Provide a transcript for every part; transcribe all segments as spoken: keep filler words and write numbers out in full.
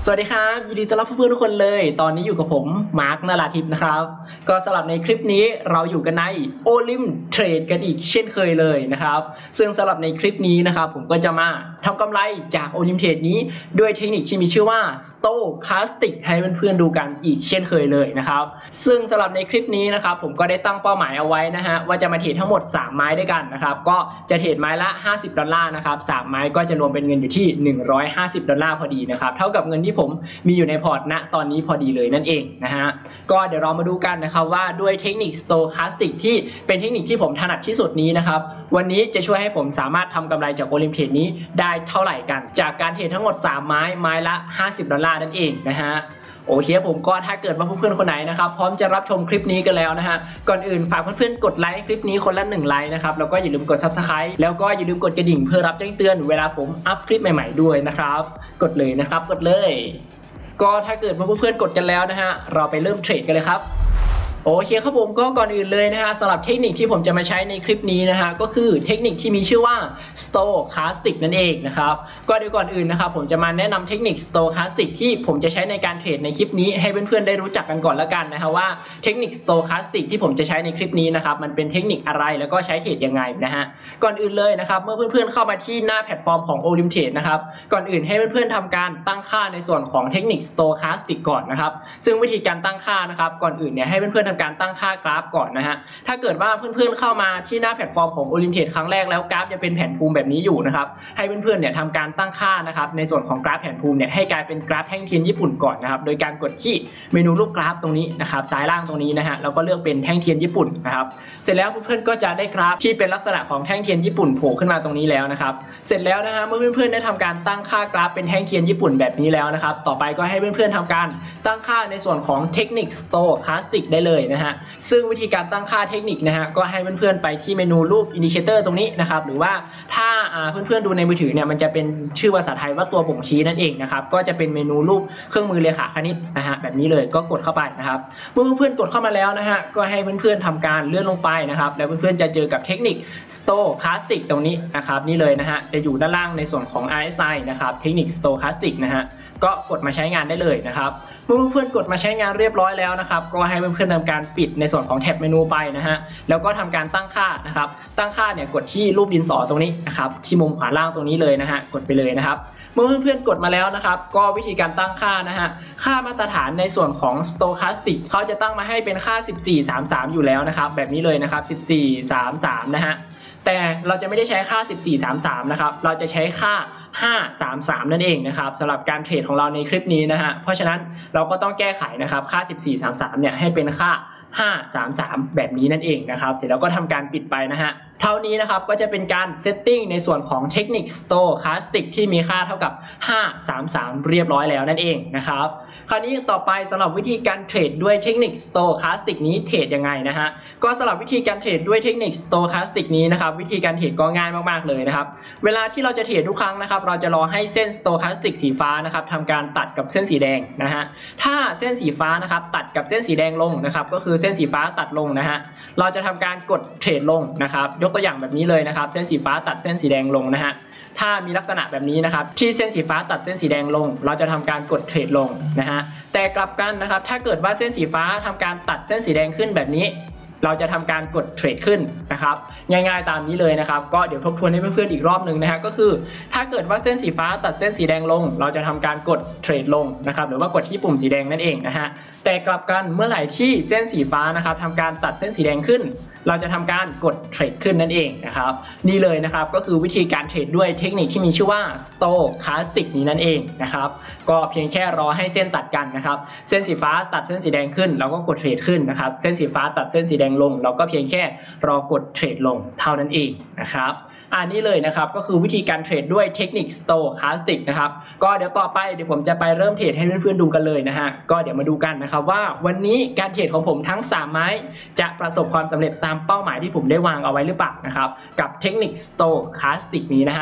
สวัสดีครับยินดีต้อนรับเพื่อนๆทุกคนเลยตอนนี้อยู่กับผมมาร์คนราธิปนะครับก็สำหรับในคลิปนี้เราอยู่กันในโอลิมเทรดกันอีกเช่นเคยเลยนะครับซึ่งสำหรับในคลิปนี้นะครับผมก็จะมาทำกำไรจากโอลิมเทรดนี้ด้วยเทคนิคที่มีชื่อว่า Stochastic ให้เพื่อนๆดูกันอีกเช่นเคยเลยนะครับซึ่งสำหรับในคลิปนี้นะครับผมก็ได้ตั้งเป้าหมายเอาไว้นะฮะว่าจะมาเทรดทั้งหมดสามไม้ด้วยกันนะครับก็จะเทรดไม้ละห้าสิบดอลลาร์นะครับสามไม้ก็จะรวมเป็นเงินอยู่ที่หนึ่งร้อยห้าสิบดอลลาร์พอดีนะครับเท่ากับเงินที่ผมมีอยู่ในพอร์ตณตอนนี้พอดีเลยนั่นเองนะฮะก็เดี๋ยวเรามาดูกันนะครับว่าด้วยเทคนิค Stochastic ที่เป็นเทคนิคที่ผมถนัดที่สุดนี้นะครับวันนี้จะช่วยให้ผมสามารถทำกำไรจากโอลิมเทรดนี้ได้เท่าไหร่กันจากการเทรดทั้งหมดสามไม้ไม้ละห้าสิบดอลลาร์นั่นเองนะฮะโอเคผมก็ถ้าเกิดว่าเพื่อนๆคนไหนนะครับพร้อมจะรับชมคลิปนี้กันแล้วนะฮะก่อนอื่นฝากเพื่อนๆกดไลค์คลิปนี้คนละหนึ่งไลค์นะครับแล้วก็อย่าลืมกด ซับสไครบ์ แล้วก็อย่าลืมกดกระดิ่งเพื่อรับแจ้งเตือนเวลาผมอัพคลิปใหม่ๆด้วยนะครับกดเลยนะครับกดเลยก็ถ้าเกิดว่าเพื่อนๆกดกันแล้วนะฮะเราไปเริ่มเทรดกันเลยครับโอเคครับผมก็ก่อนอื่นเลยนะฮะสำหรับเทคนิคที่ผมจะมาใช้ในคลิปนี้นะฮะก็คือเทคนิคที่มีชื่อว่า Stochastic นั่นเองนะครับก็เดี๋ยวก่อนอื่นนะครับผมจะมาแนะนำเทคนิค Stochastic ที่ผมจะใช้ในการเทรดในคลิปนี้ให้เพื่อนๆได้รู้จักกันก่อนละกันนะฮะว่าเทคนิค Stochastic ที่ผมจะใช้ในคลิปนี้นะครับมันเป็นเทคนิคอะไรแล้วก็ใช้เทรดยังไงนะฮะก่อนอื่นเลยนะครับเมื่อเพื่อนๆเข้ามาที่หน้าแพลตฟอร์มของ โอลิมเทรด นะครับก่อนอื่นให้เพื่อนๆทำการตั้งค่าในส่วนของเทคนิค Stochastic ก่อนนะครับซึ่งวิธีการตั้งค่านะครับก่อนอื่นเนี่ยให้เพื่อนๆทำการตั้งค่ากราฟก่อนนะฮะถ้าเกิดว่าเพื่อนๆเข้ามาที่หน้าแพลตฟอร์มของ โอลิมเทรด ครั้งแรกแล้วกราฟจะเป็นแผนภูมิแบบนี้อยู่นะครับให้เพื่อนๆเนี่ยทำการตั้งค่านะครับในส่วนของกราฟแผนภูมิเนี่ยให้กลายเป็นกราฟแท่งเทียนญี่ปุ่นก่อนนะครับโดยการกดที่เมนูรูปกราฟตรงนี้นะครับซ้ายล่างตรงนี้นะฮะแล้วก็เลือกเป็นแท่งเทียนญี่ปุ่นนะครับเสร็จแล้วเพื่อนๆก็จะได้กราฟที่เป็นลักษณะของแท่งเทียนญี่ปุ่นโผล่ขึ้นมาตรงนี้แล้วนะครับเสร็จแล้วนะฮะเมื่อเพื่อนๆได้ทำการตั้งค่ากราฟเป็นแท่งเทียนญี่ปุ่นแบบนี้แล้วนะครับต่อไปก็ให้เพื่อนๆทำการตั้งค่าในส่วนของเทคนิค Stochastic ได้เลยนะฮะซึ่งวิธีการตั้งค่าเทคนิคนะฮะก็ให้เพื่อนๆไปที่เมนูรูปอินดิเคเตอร์ตรงนี้นะครับหรือว่าถ้าเพื่อนๆดูในมือถือเนี่ยมันจะเป็นชื่อภาษาไทยว่าตัวบ่งชี้นั่นเองนะครับก็จะเป็นเมนูรูปเครื่องมือเลขาคณิตนะฮะแบบนี้เลยก็กดเข้าไปนะครับเมื่อเพื่อนๆกดเข้ามาแล้วนะฮะก็ให้เพื่อนๆทำการเลื่อนลงไปนะครับแล้วเพื่อนๆจะเจอกับเทคนิค Stochastic ตรงนี้นะครับนี่เลยนะฮะจะอยู่ด้านล่างในส่วนของ อาร์ เอส ไอ นะครับเทคนิค Stochastic นะฮะก็กดมาใช้งานได้เลยนะครับเมื่อเพื่อนๆกดมาใช้งานเรียบร้อยแล้วนะครับก็ให้เพื่อนๆทำการปิดในส่วนของแท็บเมนูไปนะฮะแล้วก็ทำการตั้งค่านะครับตั้งค่าเนี่ยกดที่รูปดินสอตรงนี้นะครับที่มุมขวาล่างตรงนี้เลยนะฮะกดไปเลยนะครับเมื่อเพื่อนๆกดมาแล้วนะครับก็วิธีการตั้งค่านะฮะค่ามาตรฐานในส่วนของ Stochastic เขาจะตั้งมาให้เป็นค่าสิบสี่ สามสิบสามอยู่แล้วนะครับแบบนี้เลยนะครับสิบสี่ สามสิบสามนะฮะแต่เราจะไม่ได้ใช้ค่าสิบสี่ สามสิบสามนะครับเราจะใช้ค่าห้า สามสิบสามนั่นเองนะครับสำหรับการเทรดของเราในคลิปนี้นะฮะเพราะฉะนั้นเราก็ต้องแก้ไขนะครับค่าสิบสี่ สามสิบสามเนี่ยให้เป็นค่าห้า สามสิบสามแบบนี้นั่นเองนะครับเสร็จแล้วก็ทำการปิดไปนะฮะเท่านี้นะครับก็จะเป็นการเซตติ้งในส่วนของเทคนิค Stochastic ที่มีค่าเท่ากับห้า สามสิบสามเรียบร้อยแล้วนั่นเองนะครับคราวนี้ต่อไปสำหรับวิธีการเทรดด้วยเทคนิค Stochastic นี้เทรดยังไงนะฮะก็สำหรับวิธีการเทรดด้วยเทคนิค Stochastic นี้นะครับวิธีการเทรดก็ง่ายมากๆเลยนะครับเวลาที่เราจะเทรดทุกครั้งนะครับเราจะรอให้เส้น Stochastic สีฟ้านะครับทำการตัดกับเส้นสีแดงนะฮะถ้าเส้นสีฟ้านะครับตัดกับเส้นสีแดงลงนะครับก็คือเส้นสีฟ้าตัดลงนะฮะเราจะทำการกดเทรดลงนะครับยกตัวอย่างแบบนี้เลยนะครับเส้นสีฟ้าตัดเส้นสีแดงลงนะฮะถ้ามีลักษณะแบบนี้นะครับที่เส้นสีฟ้าตัดเส้นสีแดงลงเราจะทำการกดเทรดลงนะฮะแต่กลับกันนะครับถ้าเกิดว่าเส้นสีฟ้าทำการตัดเส้นสีแดงขึ้นแบบนี้เราจะทำการกดเทรดขึ้นนะครับง่ายๆตามนี้เลยนะครับก็เดี๋ยวทบทวนให้เพื่อนๆอีกรอบหนึ่งนะฮะก็คือถ้าเกิดว่าเส้นสีฟ้าตัดเส้นสีแดงลงเราจะทำการกดเทรดลงนะครับหรือว่ากดที่ปุ่มสีแดงนั่นเองนะฮะแต่กลับกันเมื่อไหร่ที่เส้นสีฟ้านะครับทำการตัดเส้นสีแดงขึ้นเราจะทำการกดเทรดขึ้นนั่นเองนะครับนี่เลยนะครับก็คือวิธีการเทรดด้วยเทคนิคที่มีชื่อว่า Stochastic นี้นั่นเองนะครับก็เพียงแค่รอให้เส้นตัดกันนะครับเส้นสีฟ้าตัดเส้นสีแดงขึ้นเราก็กดเทรดขึ้นนะครับเส้นสีฟ้าตัดเส้นสีแดงลงเราก็เพียงแค่รอกดเทรดลงเท่านั้นเองนะครับอันนี้เลยนะครับก็คือวิธีการเทรดด้วยเทคนิค Stochastic นะครับก็เดี๋ยวต่อไปเดี๋ยวผมจะไปเริ่มเทรดให้เพื่อนๆดูกันเลยนะฮะก็เดี๋ยวมาดูกันนะครับว่าวันนี้การเทรดของผมทั้งสามไม้จะประสบความสำเร็จตามเป้าหมายที่ผมได้วางเอาไว้หรือเปล่านะครับกับเทคนิค Stochastic นี้นะฮะ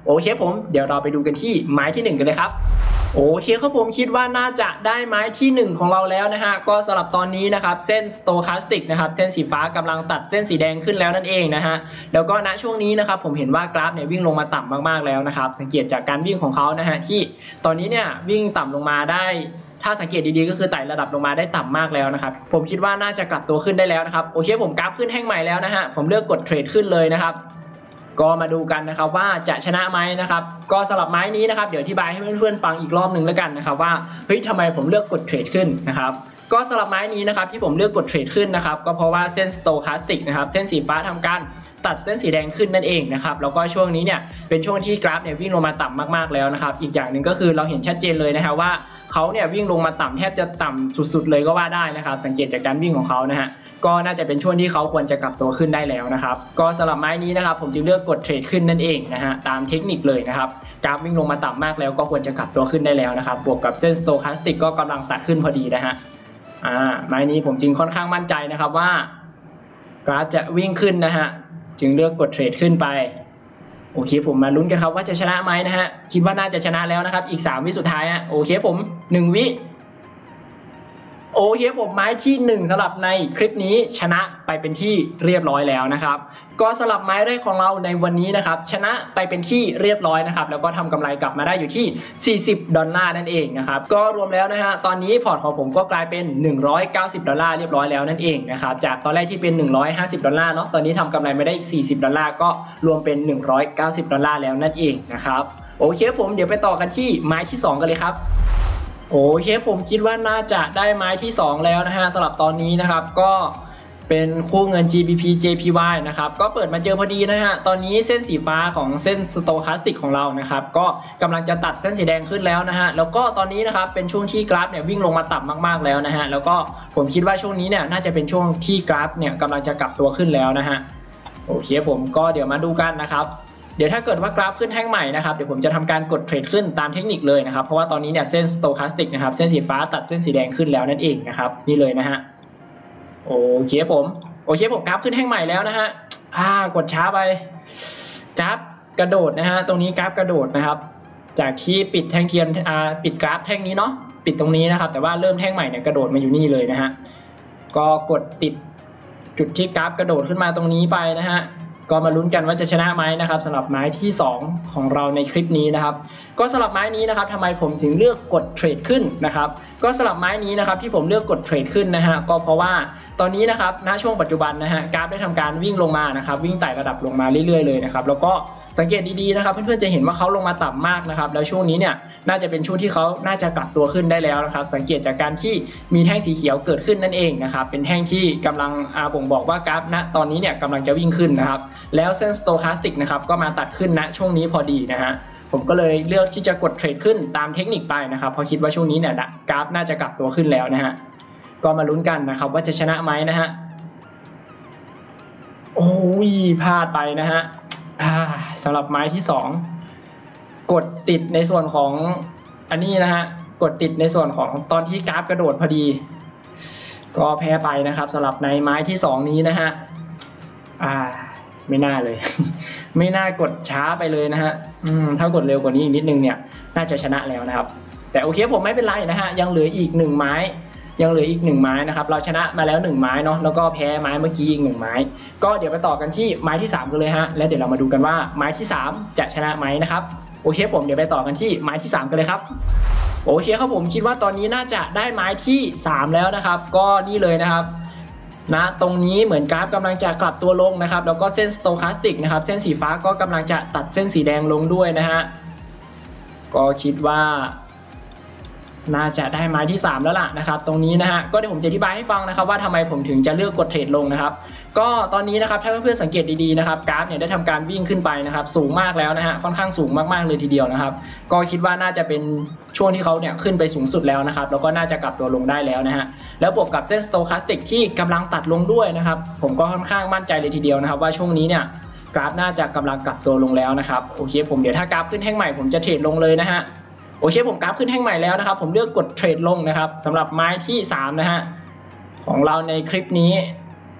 โอเคผมเดี๋ยวเราไปดูกันที่ไม้ที่หนึ่งกันเลยครับโอเคครับผมคิดว่าน่าจะได้ไม้ที่หนึ่งของเราแล้วนะฮะก็สำหรับตอนนี้นะครับเส้นสโตคาสติกนะครับเส้นสีฟ้ากำลังตัดเส้นสีแดงขึ้นแล้วนั่นเองนะฮะแล้วก็ณช่วงนี้นะครับผมเห็นว่ากราฟเนี่ยวิ่งลงมาต่ำมากๆแล้วนะครับสังเกตจากการวิ่งของเขานะฮะที่ตอนนี้เนี่ยวิ่งต่ำลงมาได้ถ้าสังเกตดีๆก็คือไต่ระดับลงมาได้ต่ำมากแล้วนะครับผมคิดว่าน่าจะกลับตัวขึ้นได้แล้วนะครับโอเคผมกราฟขึ้นแท่งใหม่แล้วนะฮะผมเลือกกดเทรดขึ้นเลยนะครับก็มาดูกันนะครับว่าจะชนะไหมนะครับก็สำหรับไม้นี้นะครับเดี๋ยวอธิบายให้เพื่อนๆฟังอีกรอบหนึ่งแล้วกันนะครับว่าเฮ้ยทำไมผมเลือกกดเทรดขึ้นนะครับก็สำหรับไม้นี้นะครับที่ผมเลือกกดเทรดขึ้นนะครับก็เพราะว่าเส้นสโตคาสติกนะครับเส้นสีฟ้าทำการตัดเส้นสีแดงขึ้นนั่นเองนะครับแล้วก็ช่วงนี้เนี่ยเป็นช่วงที่กราฟเนี่ยวิ่งลงมาต่ำมากๆแล้วนะครับอีกอย่างหนึ่งก็คือเราเห็นชัดเจนเลยนะครับว่าเขาเนี่ยวิ่งลงมาต่ำแทบจะต่ำสุดๆเลยก็ว่าได้นะครับสังเกตจากการวิ่งของเขานะฮะก็น่าจะเป็นช่วงที่เขาควรจะกลับตัวขึ้นได้แล้วนะครับก็สำหรับไม้นี้นะครับผมจึงเลือกกดเทรดขึ้นนั่นเองนะฮะตามเทคนิคเลยนะครับกราฟวิ่งลงมาต่ำมากแล้วก็ควรจะกลับตัวขึ้นได้แล้วนะครับบวกกับเส้นสโตคาสติกก็กำลังตัดขึ้นพอดีนะฮะอ่าไม้นี้ผมจึงค่อนข้างมั่นใจนะครับว่ากราฟจะวิ่งขึ้นนะฮะจึงเลือกกดเทรดขึ้นไปโอเคผมมาลุ้นกันครับว่าจะชนะไหมนะฮะคิดว่าน่าจะชนะแล้วนะครับอีกสามวิสุดท้ายฮะโอเคผมหนึ่งวิโอเคผมไม้ที่หนึ่งสำหรับในคลิปนี้ชนะไปเป็นที่เรียบร้อยแล้วนะครับก็สำหรับไม้แรกของเราในวันนี้นะครับชนะไปเป็นที่เรียบร้อยนะครับแล้วก็ทำกำไรกลับมาได้อยู่ที่สี่สิบดอลลาร์นั่นเองนะครับก็รวมแล้วนะฮะตอนนี้พอร์ตของผมก็กลายเป็นหนึ่งร้อยเก้าสิบดอลลาร์เรียบร้อยแล้วนั่นเองนะครับจากตอนแรกที่เป็นหนึ่งร้อยห้าสิบดอลลาร์เนาะตอนนี้ทำกำไรมาได้อีกสี่สิบดอลลาร์ก็รวมเป็นหนึ่งร้อยเก้าสิบดอลลาร์แล้วนั่นเองนะครับโอเคผมเดี๋ยวไปต่อกันที่ไม้ที่สองกันเลยครับโอเคผมคิดว่าน่าจะได้ไม้ที่สองแล้วนะฮะสำหรับตอนนี้นะครับก็เป็นคู่เงิน จี บี พี เจ พี วาย นะครับก็เปิดมาเจอพอดีนะฮะตอนนี้เส้นสีฟ้าของเส้นสโตคาสติกของเรานะครับก็กำลังจะตัดเส้นสีแดงขึ้นแล้วนะฮะแล้วก็ตอนนี้นะครับเป็นช่วงที่กราฟเนี่ยวิ่งลงมาต่ำมากๆแล้วนะฮะแล้วก็ผมคิดว่าช่วงนี้เนี่ยน่าจะเป็นช่วงที่กราฟเนี่ยกำลังจะกลับตัวขึ้นแล้วนะฮะโอเคผมก็เดี๋ยวมาดูกันนะครับเดี๋ยวถ้าเกิดว่ากราฟขึ้นแท่งใหม่นะครับเดี๋ยวผมจะทำการกดเทรดขึ้นตามเทคนิคเลยนะครับเพราะว่าตอนนี้เนี่ยเส้นสโตคาสติกนะครับเส้นสีฟ้าตัดเส้นสีแดงขึ้นแล้วนั่นเองนะครับนี่เลยนะฮะโอเคผมโอเคผมกราฟขึ้นแท่งใหม่แล้วนะฮะอ่ากดช้าไปกราฟกระโดดนะฮะตรงนี้กราฟกระโดดนะครับจากที่ปิดแท่งเทียนอ่าปิดกราฟแท่งนี้เนาะปิดตรงนี้นะครับแต่ว่าเริ่มแท่งใหม่เนี่ยกระโดดมาอยู่นี่เลยนะฮะก็กดติดจุดที่กราฟกระโดดขึ้นมาตรงนี้ไปนะฮะก็มาลุ้นกันว่าจะชนะไหมนะครับสำหรับไม้ที่สองของเราในคลิปนี้นะครับก็สำหรับไม้นี้นะครับทำไมผมถึงเลือกกดเทรดขึ้นนะครับก็สำหรับไม้นี้นะครับที่ผมเลือกกดเทรดขึ้นนะฮะก็เพราะว่าตอนนี้นะครับณช่วงปัจจุบันนะฮะกราฟได้ทำการวิ่งลงมานะครับวิ่งไต่ระดับลงมาเรื่อยๆเลยนะครับแล้วก็สังเกตดีๆนะครับเพื่อนๆจะเห็นว่าเขาลงมาต่ำมากนะครับแล้วช่วงนี้เนี่ยน่าจะเป็นช่วงที่เขาน่าจะกลับตัวขึ้นได้แล้วนะครับสังเกตจากการที่มีแท่งสีเขียวเกิดขึ้นนั่นเองนะครับเป็นแท่งที่กำลังอาบ่งบอกว่ากราฟณตอนนี้เนี่ยกำลังจะวิ่งขึ้นนะครับแล้วเส้นสโตคาสติกนะครับก็มาตัดขึ้นณช่วงนี้พอดีนะฮะผมก็เลยเลือกที่จะกดเทรดขึ้นตามเทคนิคไปนะครับเพราะคิดว่าช่วงนี้เนี่ยกราฟน่าจะกลับตัวขึ้นแล้วนะฮะก็มาลุ้นกันนะครับว่าจะชนะไหมนะฮะโอ้ยพลาดไปนะฮะสำหรับไม้ที่สองกดติดในส่วนของอันนี้นะฮะกดติดในส่วนของตอนที่กราฟกระโดดพอดีก็แพ้ไปนะครับสำหรับในไม้ที่สองนี้นะฮะอ่าไม่น่าเลย ไม่น่ากดช้าไปเลยนะฮะอืมถ้ากดเร็วกว่านี้อีกนิดนึงเนี่ยน่าจะชนะแล้วนะครับแต่โอเคผมไม่เป็นไรนะฮะยังเหลืออีกหนึ่งไม้ยังเหลืออีกหนึ่งไม้นะครับเราชนะมาแล้วหนึ่งไม้เนาะแล้วก็แพ้ไม้เมื่อกี้อีกหนึ่งไม้ก็เดี๋ยวไปต่อกันที่ไม้ที่สามกันเลยฮะแล้วเดี๋ยวเรามาดูกันว่าไม้ที่สามจะชนะไหมนะครับโอเคผมเดี๋ยวไปต่อกันที่ไม้ที่สามกันเลยครับโอเคครับผมคิดว่าตอนนี้น่าจะได้ไม้ที่สามแล้วนะครับก็นี่เลยนะครับนะตรงนี้เหมือนกราฟกำลังจะกลับตัวลงนะครับแล้วก็เส้นสโตคาสติกนะครับเส้นสีฟ้าก็กำลังจะตัดเส้นสีแดงลงด้วยนะฮะก็คิดว่าน่าจะได้ไม้ที่สามแล้วล่ะนะครับตรงนี้นะฮะก็เดี๋ยวผมจะอธิบายให้ฟังนะครับว่าทำไมผมถึงจะเลือกกดเทรดลงนะครับก็ตอนนี้นะครับถ้าเพื่อนๆสังเกตดีๆนะครับกราฟเนี่ยได้ทำการวิ่งขึ้นไปนะครับสูงมากแล้วนะฮะค่อนข้างสูงมากๆเลยทีเดียวนะครับก็คิดว่าน่าจะเป็นช่วงที่เขาเนี่ยขึ้นไปสูงสุดแล้วนะครับแล้วก็น่าจะกลับตัวลงได้แล้วนะฮะแล้วบวกกับเส้นสโตคาสติกที่กำลังตัดลงด้วยนะครับผมก็ค่อนข้างมั่นใจเลยทีเดียวนะครับว่าช่วงนี้เนี่ยกราฟน่าจะกำลังกลับตัวลงแล้วนะครับโอเคผมเดี๋ยวถ้ากราฟขึ้นแท่งใหม่ผมจะเทรดลงเลยนะฮะโอเคผมกราฟขึ้นแท่งใหม่แล้วนะครับผมเลือกกดเทรดลงนะครับสำหรับไม้ที่สามนะฮะของเราในคลิปนี้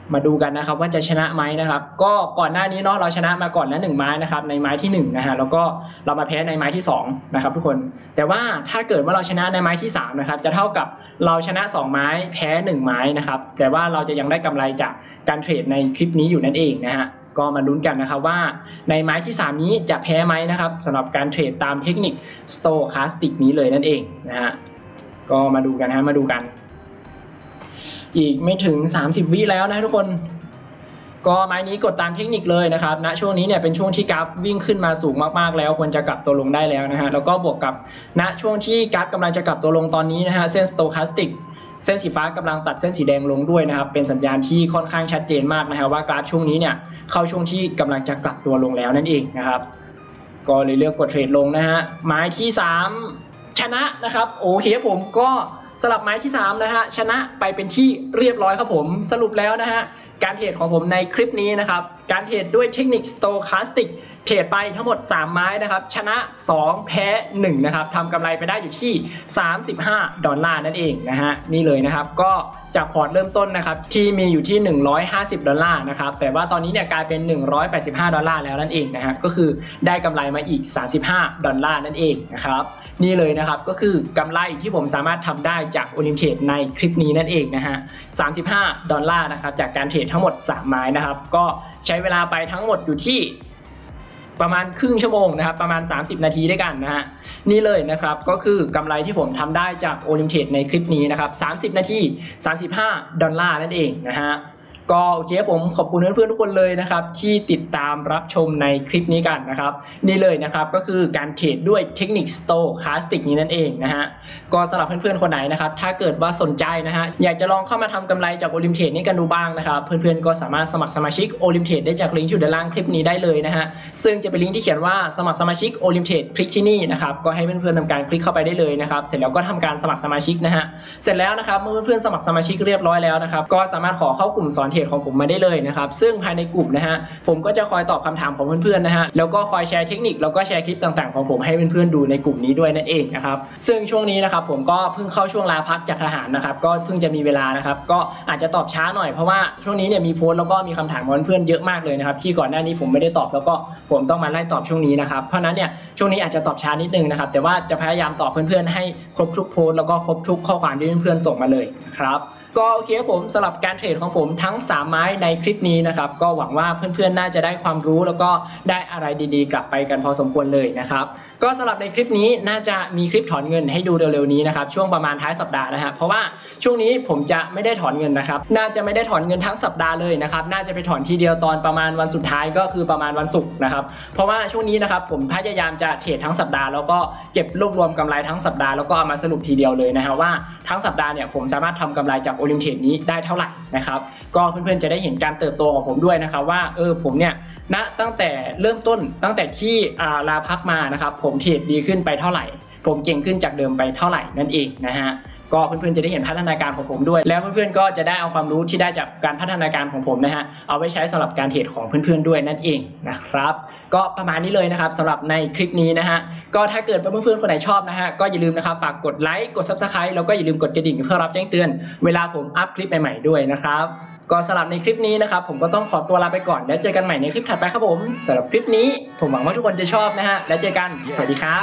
มาดูกันนะครับว่าจะชนะไหมนะครับก็ก่อนหน้านี้เนาะเราชนะมาก่อนแล้วหนึ่งไม้นะครับในไม้ที่หนึ่งนะฮะแล้วก็เรามาแพ้ในไม้ที่สองนะครับทุกคนแต่ว่าถ้าเกิดว่าเราชนะในไม้ที่สามนะครับจะเท่ากับเราชนะสองไม้แพ้หนึ่งไม้นะครับแต่ว่าเราจะยังได้กำไรจากการเทรดในคลิปนี้อยู่นั่นเองนะฮะก็มาลุ้นกันนะครับว่าในไม้ที่สามนี้จะแพ้ไหมนะครับสำหรับการเทรดตามเทคนิค Stochastic นี้เลยนั่นเองนะฮะก็มาดูกันฮะมาดูกันอีกไม่ถึงสามสิบวิแล้วนะทุกคนก็ไม้นี้กดตามเทคนิคเลยนะครับณช่วงนี้เนี่ยเป็นช่วงที่กราฟวิ่งขึ้นมาสูงมากๆแล้วควรจะกลับตัวลงได้แล้วนะฮะแล้วก็บวกกับณช่วงที่กราฟกำลังจะกลับตัวลงตอนนี้นะฮะเส้น Stochastic เส้นสีฟ้ากำลังตัดเส้นสีแดงลงด้วยนะครับเป็นสัญญาณที่ค่อนข้างชัดเจนมากนะครับว่ากราฟช่วงนี้เนี่ยเข้าช่วงที่กำลังจะกลับตัวลงแล้วนั่นเองนะครับก็เลยเลือกกดเทรดลงนะฮะไม้ที่สามชนะนะครับโอเคผมก็สลับไม้ที่สามนะฮะชนะไปเป็นที่เรียบร้อยครับผมสรุปแล้วนะฮะการเทรดของผมในคลิปนี้นะครับการเทรดด้วยเทคนิค Stochastic เทรดไปทั้งหมดสามไม้นะครับชนะสองแพ้หนึ่งนะครับทำกำไรไปได้อยู่ที่สามสิบห้าดอลลาร์นั่นเองนะฮะนี่เลยนะครับก็จากพอร์ตเริ่มต้นนะครับที่มีอยู่ที่หนึ่งร้อยห้าสิบดอลลาร์นะครับแต่ว่าตอนนี้เนี่ยกลายเป็นหนึ่งร้อยแปดสิบห้าดอลลาร์แล้วนั่นเองนะฮะก็คือได้กำไรมาอีกสามสิบห้าดอลลาร์นั่นเองนะครับนี่เลยนะครับก็คือกำไรที่ผมสามารถทำได้จากโอลิมเทรดในคลิปนี้นั่นเองนะฮะสามสิบห้าดอลลาร์นะครับจากการเทรดทั้งหมดสามไม้นะครับก็ใช้เวลาไปทั้งหมดอยู่ที่ประมาณครึ่งชั่วโมงนะครับประมาณสามสิบนาทีด้วยกันนะฮะนี่เลยนะครับก็คือกำไรที่ผมทำได้จากโอลิมเทรดในคลิปนี้นะครับสามสิบนาทีสามสิบห้าดอลลาร์นั่นเองนะฮะก็โอเคผมขอบคุณเพื่อนๆทุกคนเลยนะครับที่ติดตามรับชมในคลิปนี้กันนะครับนี่เลยนะครับก็คือการเทรดด้วยเทคนิค Stochastic นี้นั่นเองนะฮะก็สำหรับเพื่อนๆคนไหนนะครับถ้าเกิดว่าสนใจนะฮะอยากจะลองเข้ามาทำกำไรจากโอลิมเทรดนี้กันดูบ้างนะครับเพื่อนๆก็สามารถสมัครสมาชิกโอลิมเทรดได้จากลิงก์อยู่ด้านล่างคลิปนี้ได้เลยนะฮะซึ่งจะเป็นลิงก์ที่เขียนว่าสมัครสมาชิกโอลิมเทรดคลิกที่นี่นะครับก็ให้เพื่อนๆทำการคลิกเข้าไปได้เลยนะครับเสร็จแล้วก็ทำการสมัครสมาชิกนะฮะเสร็จแล้วนะครับเมื่อเพื่อนๆสมัครสมาชิกเรียบร้อยแล้วนะครับก็สามารถขอเข้ากลุ่มสอนเทรดของผมมาได้เลยนะครับซึ่งภายในกลุ่มนะฮะผมก็จะคอยตอบคำถามของเพื่อนๆนะฮะแล้วก็คอยแชร์เทคนิคแล้วก็แชร์คลิปต่างๆของผมให้เพื่อนๆดูในกลุ่มนี้ด้วยนั่นเองนะครับซึ่งช่วงนี้นะครับผมก็เพิ่งเข้าช่วงลาพักจากทหารนะครับก็เพิ่งจะมีเวลานะครับก็อาจจะตอบช้าหน่อยเพราะว่าช่วงนี้เนี่ยมีโพสต์แล้วก็มีคำถามของเพื่อนๆเยอะมากเลยนะครับที่ก่อนหน้านี้ผมไม่ได้ตอบแล้วก็ผมต้องมาไล่ตอบช่วงนี้นะครับเพราะนั้นเนี่ยช่วงนี้อาจจะตอบช้านิดนึงนะครับแต่ว่าจะพยายามตอบเพื่อนๆให้ครบทุกโพสต์แล้วก็ครบทุกข้อความที่เพื่อนๆส่งมาเลยครับก็โอเคผมสำหรับการเทรดของผมทั้งสามไม้ในคลิปนี้นะครับก็หวังว่าเพื่อนๆน่าจะได้ความรู้แล้วก็ได้อะไรดีๆกลับไปกันพอสมควรเลยนะครับก็สำหรับในคลิปนี้น่าจะมีคลิปถอนเงินให้ดูเร็วๆนี้นะครับช่วงประมาณท้ายสัปดาห์นะครับเพราะว่าช่วงนี้ผมจะไม่ได้ถอนเงินนะครับน่าจะไม่ได้ถอนเงินทั้งสัปดาห์เลยนะครับน่าจะไปถอนทีเดียวตอนประมาณวันสุดท้ายก็คือประมาณวันศุกร์นะครับเพราะว่าช่วงนี้นะครับผมพยายามจะเทรดทั้งสัปดาห์แล้วก็เก็บรวบรวมกำไรทั้งสัปดาห์แล้วก็เอามาสรุปทีเดียวเลยนะฮะว่าทั้งสัปดาห์เนี่ยผมสามารถทำกำไรจากโอลิมเทรดนี้ได้เท่าไหร่นะครับก็เพื่อนๆจะได้เห็นการเติบโตของผมด้วยนะครับว่าเออผมเนี่ยณตั้งแต่เริ่มต้นตั้งแต่ที่ลาพักมานะครับผมเทรดดีขึ้นไปเท่าไหร่ผมเก่งขึ้นจากเดิมไปเท่าไหร่นั่นเองนะฮะก็เพื่อนๆจะได้เห็นพัฒนาการของผมด้วยแล้วเพื่อนๆก็จะได้เอาความรู้ที่ได้จากการพัฒนาการของผมนะฮะเอาไว้ใช้สำหรับการเทรดของเพื่อนๆด้วยนั่นเองนะครับก็ประมาณนี้เลยนะครับสำหรับในคลิปนี้นะฮะก็ถ้าเกิดเพื่อนๆคนไหนชอบนะฮะก็อย่าลืมนะครับฝากกดไลค์กด ซับสไครบ์ แล้วก็อย่าลืมกดกระดิ่งเพื่อรับแจ้งเตือนเวลาผมอัพคลิปใหม่ๆด้วยนะครับก็สำหรับในคลิปนี้นะครับผมก็ต้องขอตัวลาไปก่อนแล้วเจอกันใหม่ในคลิปถัดไปครับผมสำหรับคลิปนี้ผมหวังว่าทุกคนจะชอบนะฮะแล้วเจอกันสวัสดีครับ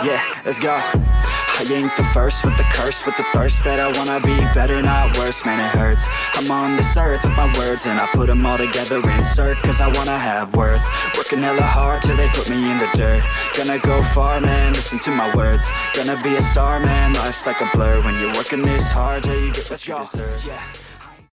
I ain't the first with the curse, with the thirst that I wanna be better, not worse, man it hurts. I'm on this earth with my words and I put them all together, insert, cause I wanna have worth. Working hella hard till they put me in the dirt. Gonna go far, man, listen to my words. Gonna be a star, man, life's like a blur. When you're working this hard, yeah, you get what you deserve.